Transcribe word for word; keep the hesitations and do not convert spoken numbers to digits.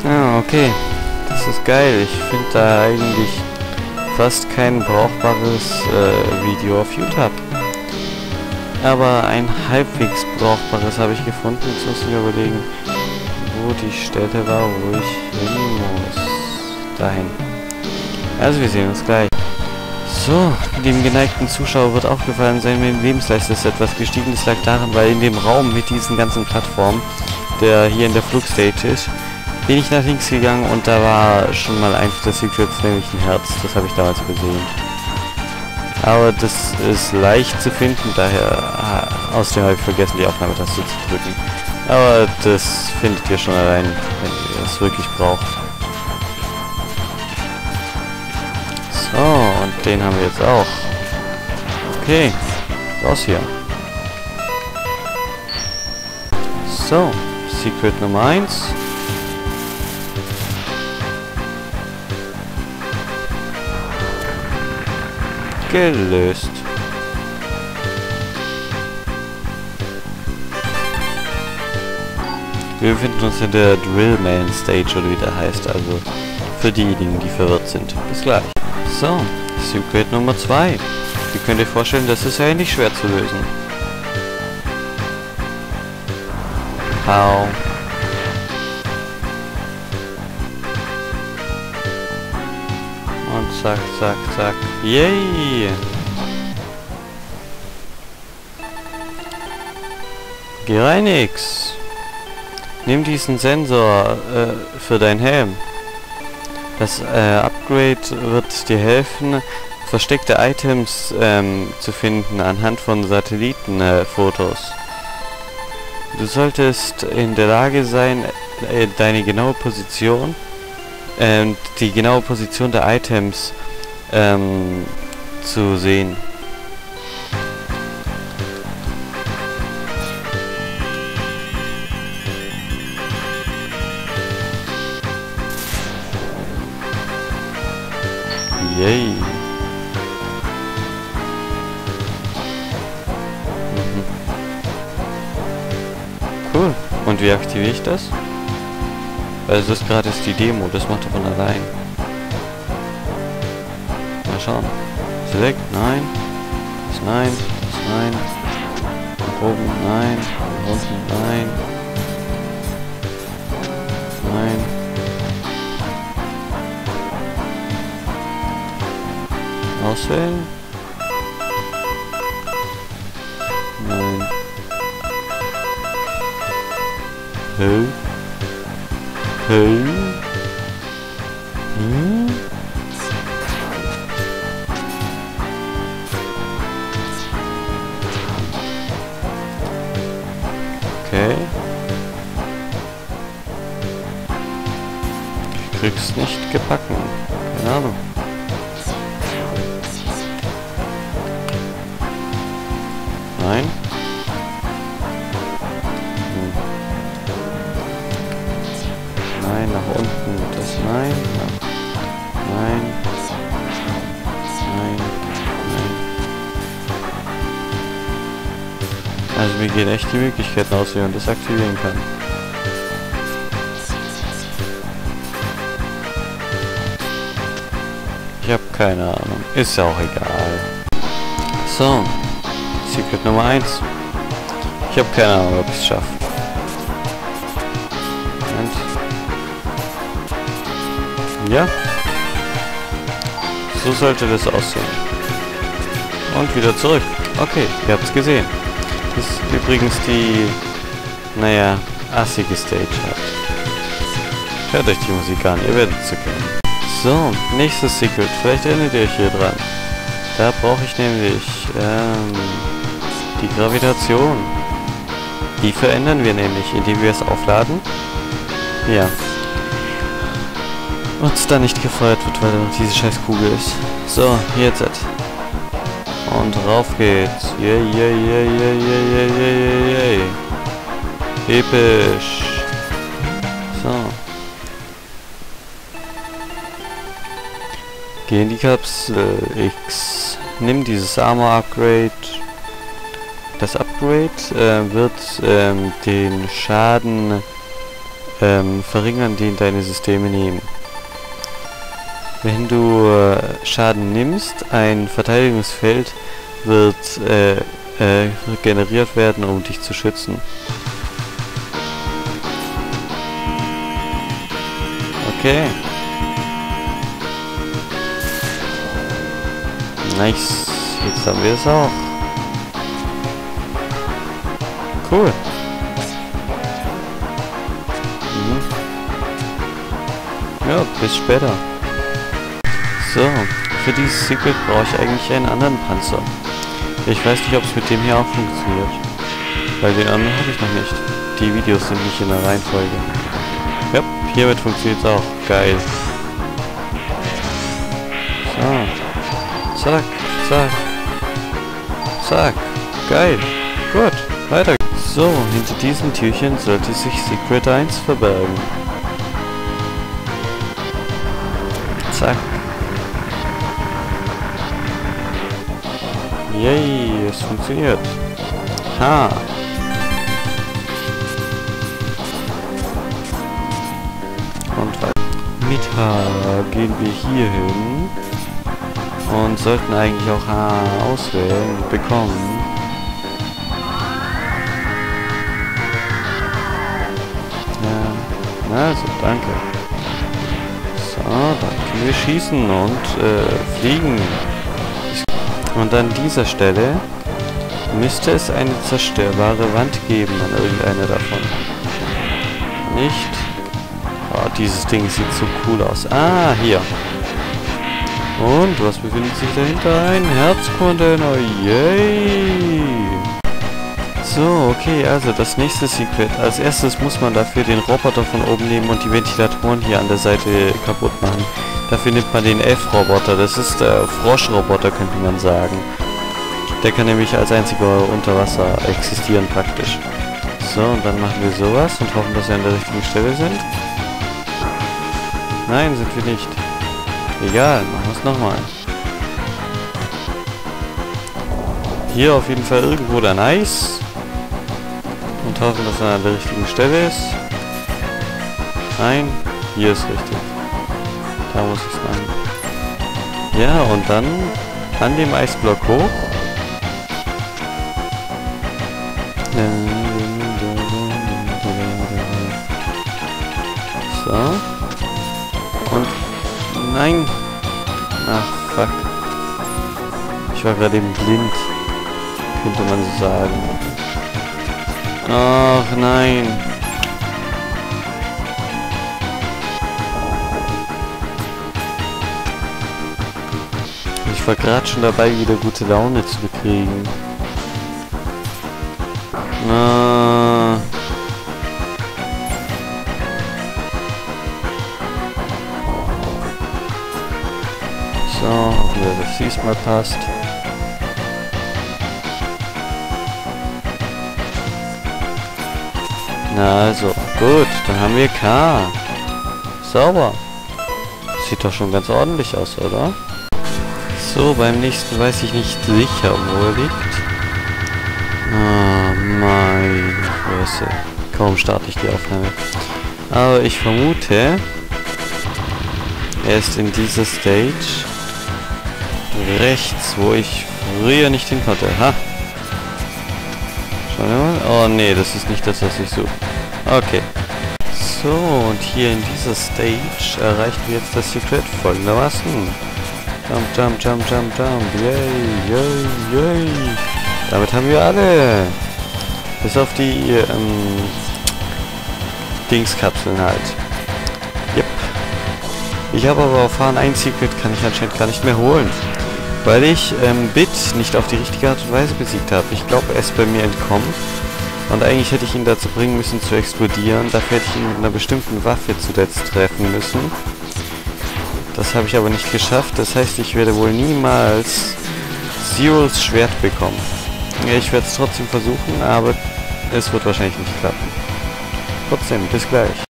Ah, okay. Das ist geil. Ich finde da eigentlich fast kein brauchbares äh, Video auf YouTube. Aber ein halbwegs brauchbares habe ich gefunden. Jetzt muss ich mir überlegen, wo die Stelle war, wo ich hin muss. Dahin. Also wir sehen uns gleich. So, dem geneigten Zuschauer wird aufgefallen sein, mein Lebensleistung ist etwas gestiegen. Das lag daran, weil in dem Raum mit diesen ganzen Plattformen, der hier in der Flugstage ist, bin ich nach links gegangen und da war schon mal eins der Secrets, nämlich ein Herz. Das habe ich damals übersehen. Aber das ist leicht zu finden, daher ah, außerdem habe ich vergessen, die Aufnahmetaste zu drücken. Aber das findet ihr schon allein, wenn ihr es wirklich braucht. So, und den haben wir jetzt auch. Okay, raus hier. So, Secret Nummer eins. Gelöst. Wir befinden uns in der Drillman Stage, oder wie der heißt, also für diejenigen, die verwirrt sind. Bis gleich. So, Secret Nummer zwei. Ihr könnt euch vorstellen, das ist ja nicht schwer zu lösen. Au. Und zack, zack, zack. Yay! Gereinix! Nimm diesen Sensor äh, für deinen Helm. Das äh, Upgrade wird dir helfen, versteckte Items ähm, zu finden anhand von Satellitenfotos. Äh, du solltest in der Lage sein, äh, deine genaue Position, äh, die genaue Position der Items ähm, zu sehen. Yay. Mhm. Cool. Und wie aktiviere ich das? Also das gerade ist die Demo, das macht er von allein. Mal schauen. Select, nein. Das nein, das nein. Nach oben, nein. Nach unten, nein. Nein. Auswählen? Nein. Hä? Hä? Hm? Okay. Ich krieg's nicht gebacken. Keine Ahnung. Nein. Hm. Nein, nach unten. Das nein. Nach nein. Nein. Nein. Also mir gehen echt die Möglichkeiten aus, wie man das aktivieren kann. Ich habe keine Ahnung. Ist ja auch egal. So. Secret Nummer eins. Ich habe keine Ahnung, ob ich es schaffe. Ja. So sollte das aussehen. Und wieder zurück. Okay, ihr habt es gesehen. Das ist übrigens die, naja, assige Stage hat. Hört euch die Musik an, ihr werdet sie kennen. So, nächstes Secret. Vielleicht erinnert ihr euch hier dran. Da brauche ich nämlich ähm, die Gravitation. Die verändern wir nämlich, indem wir es aufladen. Ja. Und es dann nicht gefeuert wird, weil da noch diese scheiß Kugel ist. So, jetzt. Und rauf geht's. Yay, yay, yay, yay, yay, yay, yay, yay. Episch. So. Geh in die Kapsel X. Nimm dieses Armor Upgrade. Das Upgrade äh, wird ähm, den Schaden ähm, verringern, den deine Systeme nehmen. Wenn du äh, Schaden nimmst, ein Verteidigungsfeld wird äh, äh, generiert werden, um dich zu schützen. Okay. Nice. Jetzt haben wir es auch. Cool. Mhm. Ja, bis später. So, für dieses Secret brauche ich eigentlich einen anderen Panzer. Ich weiß nicht, ob es mit dem hier auch funktioniert. Weil den anderen habe ich noch nicht. Die Videos sind nicht in der Reihenfolge. Ja, hiermit funktioniert es auch. Geil. So. Zack, zack. Zack. Geil. Gut, weiter. So, hinter diesem Türchen sollte sich Secret eins verbergen. Zack. Yay, es funktioniert. Ha. Und weiter. Mit H gehen wir hier hin. Und sollten eigentlich auch H auswählen und bekommen. Ja, also danke. So, dann können wir schießen und äh, fliegen. Und an dieser Stelle müsste es eine zerstörbare Wand geben an irgendeiner davon. Nicht? Oh, dieses Ding sieht so cool aus. Ah, hier. Und was befindet sich dahinter? Ein Herzcontainer. Yay! So, okay, also das nächste Secret. Als erstes muss man dafür den Roboter von oben nehmen und die Ventilatoren hier an der Seite kaputt machen. Dafür nimmt man den F-Roboter. Das ist der Froschroboter, könnte man sagen. Der kann nämlich als einziger unter Wasser existieren praktisch. So, und dann machen wir sowas und hoffen, dass wir an der richtigen Stelle sind. Nein, sind wir nicht. Egal, machen wir es nochmal. Hier auf jeden Fall irgendwo dann Eis. Und hoffen, dass er an der richtigen Stelle ist. Nein, hier ist richtig. Da muss ich es machen. Ja, und dann an dem Eisblock hoch. So. Und nein. Ach, fuck. Ich war gerade eben blind. Könnte man so sagen. Ach, nein. Ich war gerade schon dabei, wieder gute Laune zu bekriegen. Na. So, hoffen wir, dass diesmal passt. Na also, gut, dann haben wir K. Sauber. Sieht doch schon ganz ordentlich aus, oder? So, beim nächsten weiß ich nicht sicher, wo er liegt. Oh, meine Fresse. Kaum starte ich die Aufnahme. Aber ich vermute, er ist in dieser Stage rechts, wo ich früher nicht hin konnte. Ha! Schauen wir mal. Oh nee, das ist nicht das, was ich suche. Okay. So, und hier in dieser Stage erreichen wir jetzt das Secret folgendermaßen. Jump, jump, jump, jump, jump. Yay, yay, yay. Damit haben wir alle. Bis auf die ähm, Dingskapseln halt. Yep. Ich habe aber erfahren, ein Secret kann ich anscheinend gar nicht mehr holen. Weil ich ähm, Bit nicht auf die richtige Art und Weise besiegt habe. Ich glaube, er ist bei mir entkommen. Und eigentlich hätte ich ihn dazu bringen müssen zu explodieren. Dafür hätte ich ihn mit einer bestimmten Waffe zuletzt treffen müssen. Das habe ich aber nicht geschafft. Das heißt, ich werde wohl niemals Zeros Schwert bekommen. Ich werde es trotzdem versuchen, aber es wird wahrscheinlich nicht klappen. Trotzdem, bis gleich.